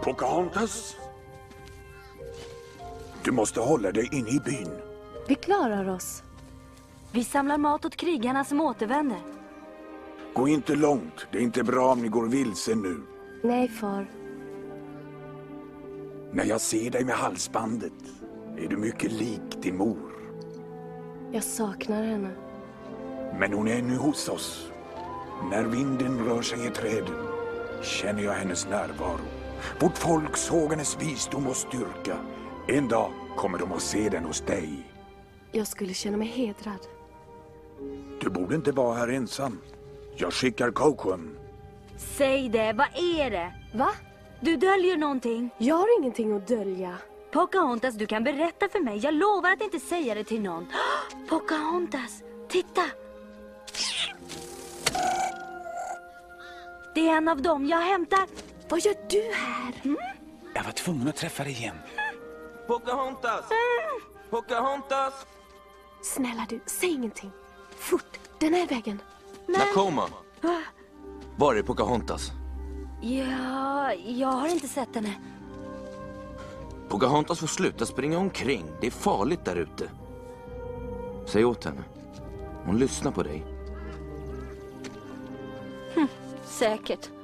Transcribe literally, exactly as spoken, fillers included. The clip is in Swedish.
Pocahontas? Du måste hålla dig inne i byn. Vi klarar oss. Vi samlar mat åt krigarna som återvänder. Gå inte långt. Det är inte bra om ni går vilse nu. Nej, far. När jag ser dig med halsbandet är du mycket lik din mor. Jag saknar henne. Men hon är ännu hos oss. När vinden rör sig i träden känner jag hennes närvaro. Vårt folk såg hennes visdom och styrka. En dag kommer de att se den hos dig. Jag skulle känna mig hedrad. Du borde inte vara här ensam. Jag skickar Kocoum. Säg det, vad är det? Va? Du döljer någonting. Jag har ingenting att dölja. Pocahontas, du kan berätta för mig. Jag lovar att inte säga det till någon. Pocahontas, titta! Det är en av dem jag hämtar. Vad gör du här? Mm? Jag var tvungen att träffa dig igen. Pocahontas! Pocahontas! Snälla du, säg ingenting. Fort, den här vägen. Nakoma! Var är Pocahontas? Ja, jag har inte sett henne. Pocahontas får sluta springa omkring. Det är farligt där ute. Säg åt henne. Hon lyssnar på dig. Hm, säkert.